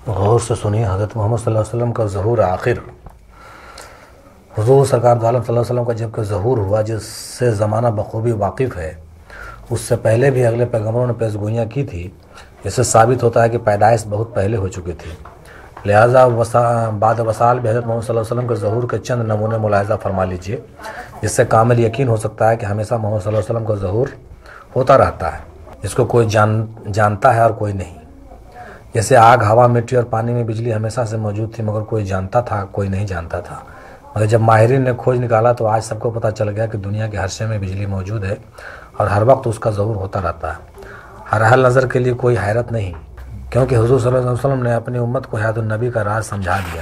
غور سے سنیے حضرت محمد صلی اللہ علیہ وسلم کا ظہور آخر۔ حضور سرکار دو عالم صلی اللہ علیہ وسلم کا جب کہ ظہور ہوا، جس سے زمانہ بخوبی واقف ہے، اس سے پہلے بھی اگلے پیغمبروں نے پیشگوئیاں کی تھی، اس سے ثابت ہوتا ہے کہ پیدائش بہت پہلے ہو چکی تھی۔ لہٰذا بعد وصال بھی حضرت محمد صلی اللہ علیہ وسلم کے ظہور کے چند نمونے ملاحظہ فرما لیجئے، جس سے کامل یقین ہو سکتا ہے کہ ہمیشہ محمد صلی اللہ علیہ وسلم کا ظہور ہوتا رہتا ہے، جس کو کوئی جانتا ہے اور کوئی نہیں۔ جیسے آگ، ہوا، مٹی اور پانی میں بجلی ہمیشہ سے موجود تھی، مگر کوئی جانتا تھا، کوئی نہیں جانتا تھا۔ مگر جب ماہرین نے کھوج نکالا تو آج سب کو پتہ چل گیا کہ دنیا کے ہر شے میں بجلی موجود ہے اور ہر وقت اس کا ظہور ہوتا رہتا ہے۔ ہر حال نظر کے لیے کوئی حیرت نہیں، کیونکہ حضور صلی اللہ علیہ وسلم نے اپنی امت کو حیات النبی کا راز سمجھا دیا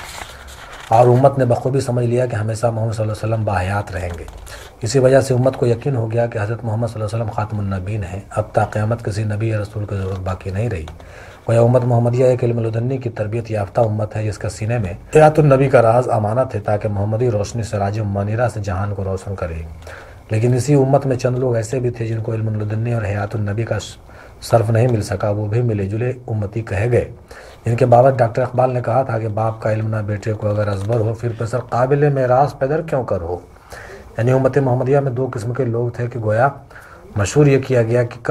اور امت نے بخوبی سمجھ لیا کہ ہمیشہ محمد صلی اللہ علیہ وسلم باحیات رہیں گے۔ اسی وجہ سے امت کو یقین ہو گیا کہ حضرت محمد صلی اللہ علیہ وسلم خاتم النبیین ہیں۔ اب تا قیامت کسی نبی یا رسول کی ضرورت باقی نہیں رہی۔ گویا امت محمدیہ ایک علم لدنی کی تربیت یافتہ امت ہے، جس کا سینے میں حیات النبی کا راز امانت ہے، تاکہ محمدی روشنی سراج منیرہ سے جہان کو روشن کرے۔ لیکن اسی امت میں چند لوگ ایسے بھی تھے جن کو علم لدنی اور حیات النبی کا صرف نہیں مل سکا، وہ بھی ملے جلے امتی کہے گئے، جن کے بابت ڈاکٹر اقبال نے کہا تھا کہ باپ کا علم نہ بیٹے کو اگر ازبر ہو، پھر پسر قابل میراث پیدر کیوں کر ہو۔ یعنی امت محمدیہ میں دو قسم کے لوگ تھے کہ گویا مشہور یہ کیا گیا کہ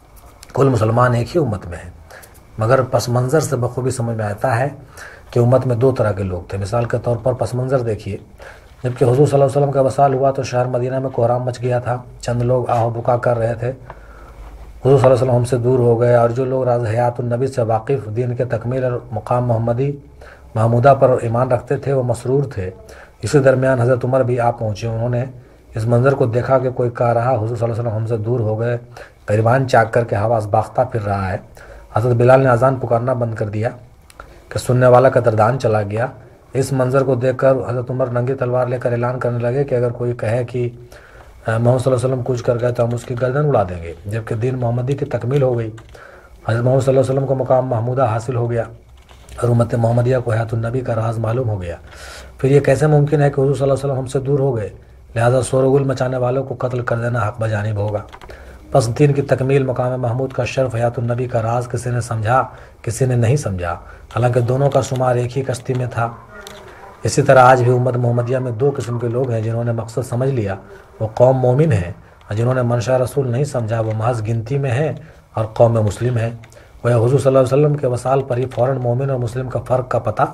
کل مسلمان ایک ہی امت میں ہیں، مگر پس منظر سے بخوبی سمجھ میں آتا ہے کہ امت میں دو طرح کے لوگ تھے۔ مثال کے طور پر پس منظر دیکھیے، جبکہ حضور صلی اللہ علیہ وسلم کا وصال ہوا تو شہر مدینہ میں کوہرام مچ گیا تھا، چند لوگ آہ و بکا کر رہے تھے، حضور صلی اللہ علیہ وسلم ہم سے دور ہو گئے، اور جو لوگ راز حیات النبی سے واقف، دین کے تکمیل اور مقام محمدی محمودہ پر ایمان رکھتے تھے، وہ مسرور تھے۔ اسی درمیان حضرت عمر بھی آ پہنچے، انہوں نے اس منظر کو دیکھا کہ کوئی کہہ رہا حضور صلی اللہ علیہ وسلم ہم سے دور ہو گئے، گریبان چاک کر کے حواس باختہ پھر رہا ہے۔ حضرت بلال نے اذان پکارنا بند کر دیا کہ سننے والا کا دردان چلا گیا۔ اس منظر کو دیکھ کر حضرت عمر ننگی تلوار لے کر اعلان کرنے لگے کہ اگر کوئی کہے کہ محمد صلی اللہ علیہ وسلم کچھ کر گئے تو ہم اس کی گردن اڑا دیں گے، جبکہ دین محمدی کی تکمیل ہو گئی، حضرت محمد صلی اللہ علیہ وسلم کو مقام محمودہ حاصل ہو گیا اور امت محمدیہ کو حیات النبی کا راز معلوم ہو گیا۔ پھر یہ کیسے ممکن ہے کہ حضور صلی اللہ علیہ وسلم ہم سے دور ہو گئے، لہذا شور و گل مچانے والوں کو قتل کر دینا حق بجانب ہوگا۔ پس دین کی تکمیل، مقام محمود کا شرف، حیات النبی کا راز کسی نے سمجھا، کسی نے نہیں سمجھا، حالانکہ دونوں کا شمار ایک ہی کشتی میں تھا۔ اسی طرح آج بھی امت محمدیہ میں دو قسم کے لوگ ہیں، جنہوں نے مقصد سمجھ لیا وہ قوم مومن ہے، اور جنہوں نے منشا رسول نہیں سمجھا وہ محض گنتی میں ہیں اور قوم مسلم ہے۔ وہ حضور صلی اللہ علیہ وسلم کے وصال پر ہی فوراً مومن اور مسلم کا فرق کا پتہ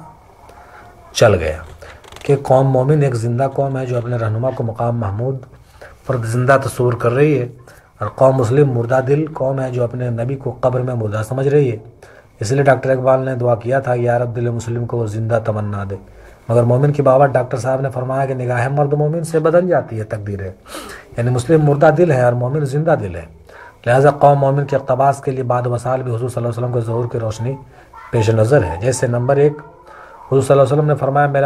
چل گیا کہ قوم مومن ایک زندہ قوم ہے جو اپنے رہنما کو مقام محمود پر زندہ تصور کر رہی ہے، اور قوم مسلم مردہ دل قوم ہے جو اپنے نبی کو قبر میں مردہ سمجھ رہی ہے۔ اس لیے ڈاکٹر اقبال نے دعا کیا تھا کہ یا رب دل مسلم کو وہ زندہ تمنا دے، مگر مومن کی بابت ڈاکٹر صاحب نے فرمایا کہ نگاہ مرد مومن سے بدل جاتی ہے تقدیریں، یعنی مسلم مردہ دل ہے اور مومن زندہ دل ہے۔ لہٰذا قوم مومن کے اقتباس کے لیے بعد وصال بھی حضور صلی اللہ علیہ وسلم کے ظہور کی روشنی پیش نظر ہے۔ جیسے نمبر 1، حضور صلی اللہ علیہ وسلم نے فرمایا میرا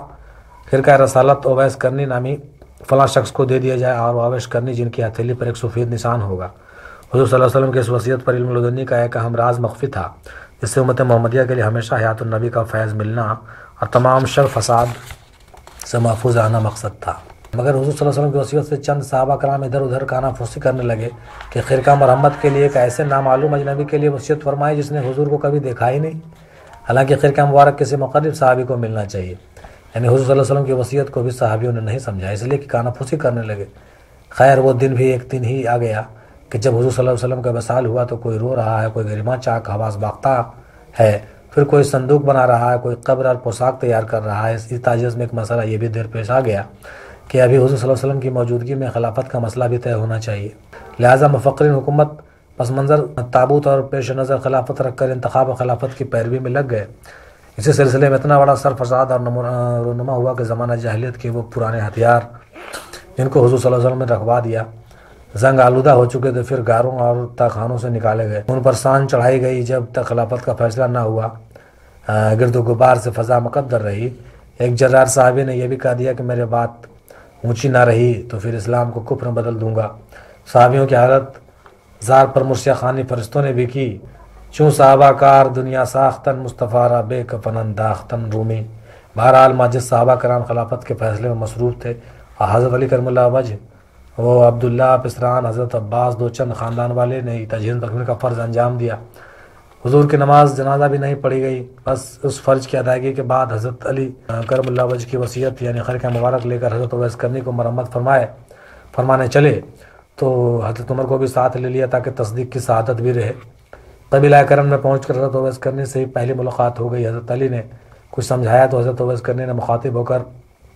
خرقہ رسالت اویس کرنی نامی فلاں شخص کو دے دیا جائے، اور اویس کرنی جن کی ہتھیلی پر ایک سفید نشان ہوگا۔ حضور صلی اللہ علیہ وسلم کی اس وصیت پر علم لدنی کا ایک اہم راز مخفی تھا، جس سے امت محمدیہ کے لیے ہمیشہ حیات النبی کا فیض ملنا اور تمام شر فساد سے محفوظ رہنا مقصد تھا۔ مگر حضور صلی اللہ علیہ وسلم کی وصیت سے چند صحابہ کرام ادھر ادھر کانا پھوسی کرنے لگے کہ خرقہ مرحمت کے لیے ایک ایسے نامعلوم اجنبی کے لیے وصیت فرمائی جس نے حضور کو کبھی دیکھا ہی نہیں، حالانکہ خرقہ مبارک کسی مقرب صحابی کو ملنا چاہیے۔ یعنی حضور صلی اللہ علیہ وسلم کی وصیت کو بھی صحابیوں نے نہیں سمجھا، اس لیے کہ کانا پھوسی کرنے لگے۔ خیر وہ دن بھی ایک دن ہی آ گیا کہ جب حضور صلی اللہ علیہ وسلم کا وصال ہوا تو کوئی رو رہا ہے، کوئی گریباں چاک حواس باختہ ہے، پھر کوئی صندوق بنا رہا ہے، کوئی قبر اور پوشاک تیار کر رہا ہے۔ اس تعجز میں ایک مسئلہ یہ بھی دیر پیش آ گیا کہ ابھی حضور صلی اللہ علیہ وسلم کی موجودگی میں خلافت کا مسئلہ بھی طے ہونا چاہیے۔ لہٰذا مفکرین حکومت پس منظر تابوت اور پیش نظر خلافت رکھ کر انتخاب خلافت کی پیروی میں لگ گئے۔ اسی سلسلے میں اتنا بڑا سر فساد اور رونما ہوا کہ زمانہ جاہلیت کے وہ پرانے ہتھیار جن کو حضور صلی اللہ علیہ وسلم نے رکھوا دیا زنگ آلودہ ہو چکے تھے، پھر غاروں اور تہخانوں سے نکالے گئے، ان پر سان چڑھائی گئی۔ جب تک خلافت کا فیصلہ نہ ہوا گرد و غبار سے فضا مقدر رہی۔ ایک جرار صحابی نے یہ بھی کہہ دیا کہ میرے بات اونچی نہ رہی تو پھر اسلام کو کفر میں بدل دوں گا۔ صحابیوں کی حالت زار پر مرثیہ خوانی فرشتوں نے بھی کی، چوں صحابہ کار دنیا ساختن مصطفیٰ را بے کفن انداختن رومی۔ بہرحال ماجد صحابہ کرام خلافت کے فیصلے میں مصروف تھے، اور حضرت علی کرم اللہ وجہ، وہ عبداللہ پسران، حضرت عباس، دو چند خاندان والے نے تجہیز تکمیل کا فرض انجام دیا۔ حضور کی نماز جنازہ بھی نہیں پڑھی گئی، بس اس فرض کی ادائیگی کے بعد حضرت علی کرم اللہ وجہ کی وصیت یعنی خرقہ مبارک لے کر حضرت اویس کرنی کو مرمت فرمانے چلے تو حضرت عمر کو بھی ساتھ لے لیا تاکہ تصدیق کی سعادت بھی رہے۔ قبیلہ کرم میں پہنچ کر حضرت اویس کرنی سے ہی پہلی ملاقات ہو گئی۔ حضرت علی نے کچھ سمجھایا تو حضرت اویس کرنی نے مخاطب ہو کر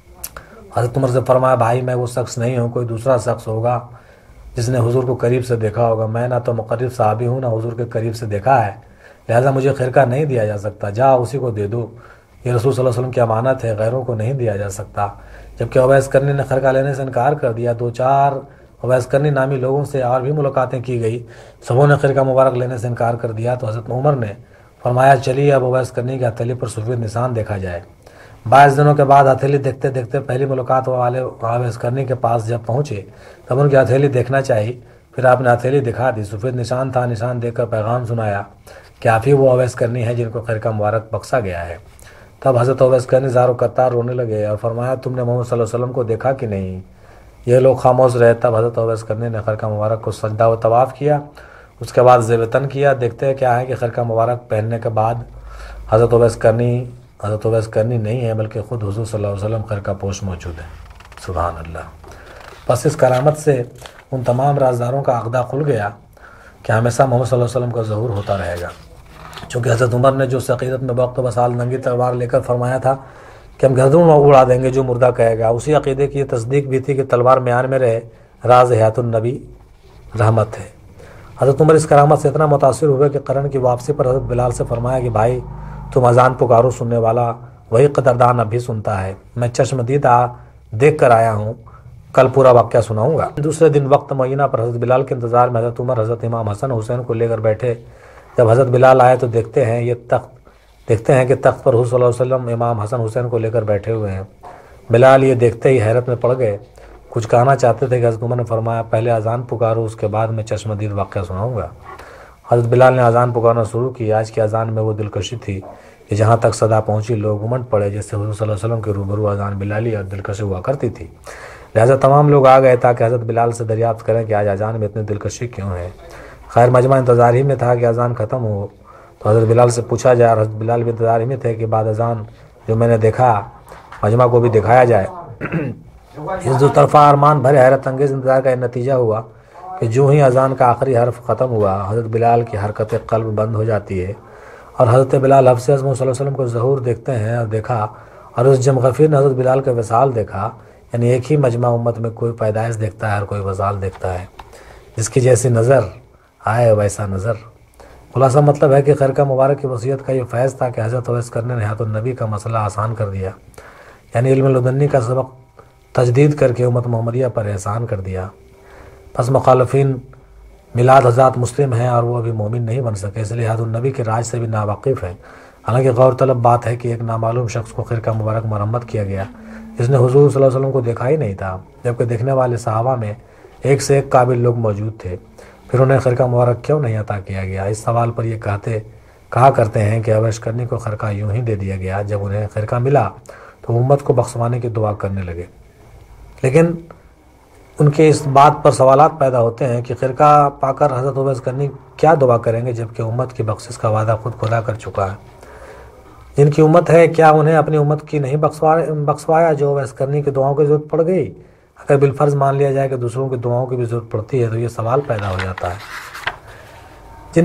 حضرت عمر سے فرمایا، بھائی میں وہ شخص نہیں ہوں، کوئی دوسرا شخص ہوگا جس نے حضور کو قریب سے دیکھا ہوگا، میں نہ تو مقرب صحابی ہوں نہ حضور کے قریب سے دیکھا ہے، لہٰذا مجھے خرقہ نہیں دیا جا سکتا، جا اسی کو دے دو، یہ رسول صلی اللہ علیہ وسلم کی امانت ہے، غیروں کو نہیں دیا جا سکتا۔ جبکہ اویس کرنی نے خرقہ لینے سے انکار کر دیا۔ 2-4 اویس کرنی نامی لوگوں سے اور بھی ملاقاتیں کی گئی، سبوں نے خرقہ مبارک لینے سے انکار کر دیا تو حضرت عمر نے فرمایا، چلیے اب اویس کرنی کی ہتھیلی پر سفید نشان دیکھا جائے۔ 22 دنوں کے بعد ہتھیلی دیکھتے دیکھتے پہلی ملاقات والے اویس کرنی کے پاس جب پہنچے تب ان کی ہتھیلی دیکھنا چاہیے، پھر آپ نے ہتھیلی دکھا دی، سفید نشان تھا، نشان دیکھ کر پیغام سنایا کہ آپ ہی وہ اویس کرنی ہے جن کو خرقہ مبارک بخشا گیا ہے۔ تب حضرت اویس کرنی زار و قطار رونے لگے اور فرمایا، تم نے محمد صلی اللہ علیہ وسلم کو دیکھا کہ نہیں؟ یہ لوگ خاموش رہے۔ تب حضرت اویس کرنی نے خرقہ مبارک کو سجدہ و طواف کیا، اس کے بعد زیب تن کیا۔ دیکھتے کیا ہے کہ خرقہ مبارک پہننے کے بعد حضرت اویس کرنی نہیں ہے بلکہ خود حضور صلی اللہ علیہ وسلم خرقہ پوش موجود ہے۔ سبحان اللہ۔ پس اس کرامت سے ان تمام رازداروں کا عقدہ کھل گیا کہ ہمیشہ محمد صلی اللہ علیہ وسلم کا ظہور ہوتا رہے گا، چونکہ حضرت عمر نے جو عقیدت میں وقت و بسال ننگی تلوار لے کر فرمایا تھا کہ ہم گردوں میں اڑا دیں گے جو مردہ کہے گا، اسی عقیدے کی یہ تصدیق بھی تھی کہ تلوار میان میں رہے، راز حیات النبی رحمت ہے۔ حضرت عمر اس کرامت سے اتنا متاثر ہوئے کہ قرن کی واپسی پر حضرت بلال سے فرمایا کہ بھائی تم اذان پکارو، سننے والا وہی قدردان اب بھی سنتا ہے، میں چشم دید دیکھ کر آیا ہوں، کل پورا واقعہ سناؤں گا۔ دوسرے دن وقت معینہ پر حضرت بلال کے انتظار میں حضرت عمر حضرت امام حسن حسین کو لے کر بیٹھے۔ جب حضرت بلال آئے تو دیکھتے ہیں کہ تخت پر حضور صلی اللہ علیہ وسلم امام حسن حسین کو لے کر بیٹھے ہوئے ہیں۔ بلال یہ دیکھتے ہی حیرت میں پڑ گئے، کچھ کہنا چاہتے تھے کہ حضرت عمر نے فرمایا، پہلے اذان پکارو، اس کے بعد میں چشم دید واقعہ سناؤں گا۔ حضرت بلال نے اذان پکارنا شروع کی۔ آج کی اذان میں وہ دلکشی تھی کہ جہاں تک صدا پہنچی لوگ امنڈ پڑے جیسے حضور صلی اللہ علیہ وسلم کے روبرو اذان بلالی اور دلکشی ہوا کرتی تھی، لہٰذا تمام لوگ آ گئے تاکہ حضرت بلال سے دریافت کریں کہ آج اذان میں اتنی دلکشی کیوں ہے۔ خیر مجمع انتظار ہی میں تھا کہ اذان ختم ہو تو حضرت بلال سے پوچھا جائے، اور حضرت بلال بھی انتظار ہی میں تھے کہ بعد اذان جو میں نے دیکھا مجمع کو بھی دکھایا جائے۔ اس دو طرفہ ارمان بھرے حیرت انگیز انتظار کا یہ نتیجہ ہوا کہ جو ہی اذان کا آخری حرف ختم ہوا حضرت بلال کی حرکت قلب بند ہو جاتی ہے اور حضرت بلال حفظ اعظم صلی اللہ علیہ وسلم کو ظہور دیکھتے ہیں اور دیکھا، اور اس جم غفیر نے حضرت بلال کا وصال دیکھا۔ یعنی ایک ہی مجمع امت میں کوئی پیدائش دیکھتا ہے اور کوئی وصال دیکھتا ہے، جس کی جیسی نظر آئے ویسا نظر۔ خلاصہ مطلب ہے کہ خرقہ مبارک کی وصیت کا یہ فیض تھا کہ حضرت اویس کرنی نے حیات النبی کا مسئلہ آسان کر دیا، یعنی علم لدنی کا سبق تجدید کر کے امت محمدیہ پر احسان کر دیا۔ پس مخالفین میلاد حضرات مسلم ہیں اور وہ ابھی مومن نہیں بن سکے، اس لیے حیات النبی کے راج سے بھی ناواقف ہیں۔ حالانکہ غور طلب بات ہے کہ ایک نامعلوم شخص کو خرقہ مبارک مرمت کیا گیا جس نے حضور صلی اللہ علیہ وسلم کو دیکھا ہی نہیں تھا، جبکہ دیکھنے والے صحابہ میں ایک سے ایک قابل لوگ موجود تھے، پھر انہیں خرقہ مبارک کیوں نہیں عطا کیا گیا؟ اس سوال پر یہ کہا کرتے ہیں کہ اویس کرنی کو خرقہ یوں ہی دے دیا گیا، جب انہیں خرقہ ملا تو امت کو بخشوانے کی دعا کرنے لگے۔ لیکن ان کے اس بات پر سوالات پیدا ہوتے ہیں کہ خرقہ پا کر حضرت اویس کرنی کیا دعا کریں گے جبکہ امت کی بخشش کا وعدہ خود خدا کر چکا ہے؟ جن کی امت ہے کیا انہیں اپنی امت کی نہیں بخشوایا جو اویس کرنی کی دعاؤں کی ضرورت پڑ گئی؟ اگر بالفرض مان لیا جائے کہ دوسروں کی دعاؤں کی بھی ضرورت پڑتی ہے تو یہ سوال پیدا ہو جاتا ہے، جن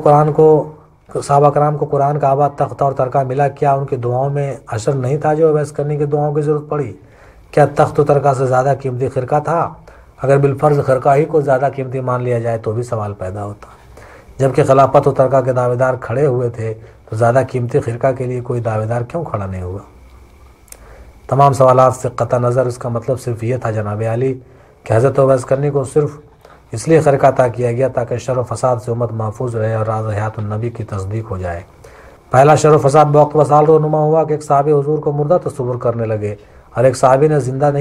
صحابہ کرام کو قرآن کا آباد تخت اور ترکہ ملا، کیا ان کی دعاؤں میں حشر نہیں تھا جو اویس کرنی کی دعاؤں کی ضرورت پڑی؟ کیا تخت و ترکہ سے زیادہ قیمتی خرقہ تھا؟ اگر بالفرض خرقہ ہی کو زیادہ قیمتی مان لیا جائے تو بھی سوال پیدا ہوتا، جبکہ خلافت و ترکہ کے دعوے دار کھڑے ہوئے تھے تو زیادہ قیمتی خرقہ کے لیے کوئی دعوے دار کیوں کھڑا نہیں ہوا؟ تمام سوالات سے قطع نظر اس کا مطلب صرف یہ تھا جناب علی کہ حضرت اویس کرنی کو صرف اس لیے خرقہ عطا کیا گیا تاکہ شر و فساد سے امت محفوظ رہے اور راز حیات النبی کی تصدیق ہو جائے۔ پہلا شر و فساد بوقت وصال رونما ہوا کہ ایک صحابی حضور کو مردہ تصور کرنے لگے اور ایک صحابی نے زندہ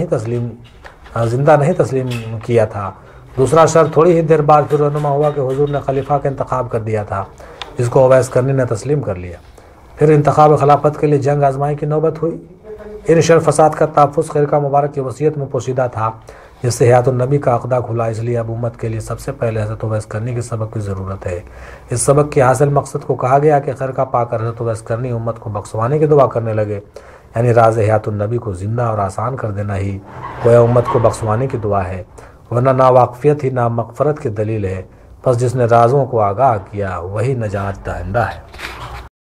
نہیں تسلیم کیا تھا۔ دوسرا شر تھوڑی ہی دیر بعد پھر رونما ہوا کہ حضور نے خلیفہ کا انتخاب کر دیا تھا جس کو اویس کرنی نے تسلیم کر لیا۔ پھر انتخاب خلافت کے لیے جنگ آزمائی کی نوبت ہوئی۔ ان شر فساد کا تحفظ خرقہ مبارک کی وصیت میں پوشیدہ تھا، جس سے حیات النبی کا عقدہ کھلا، اس لیے اب امت کے لیے سب سے پہلے حضرت اویس کرنی کے سبق کی ضرورت ہے۔ اس سبق کے حاصل مقصد کو کہا گیا کہ خرقہ پا کر حضرت اویس کرنی امت کو بخشوانے کی دعا کرنے لگے، یعنی راز حیات النبی کو زندہ اور آسان کر دینا ہی گویا امت کو بخشوانے کی دعا ہے، ورنہ ناواقفیت ہی نامغفرت کی دلیل ہے۔ پس جس نے رازوں کو آگاہ کیا وہی نجات دہندہ ہے۔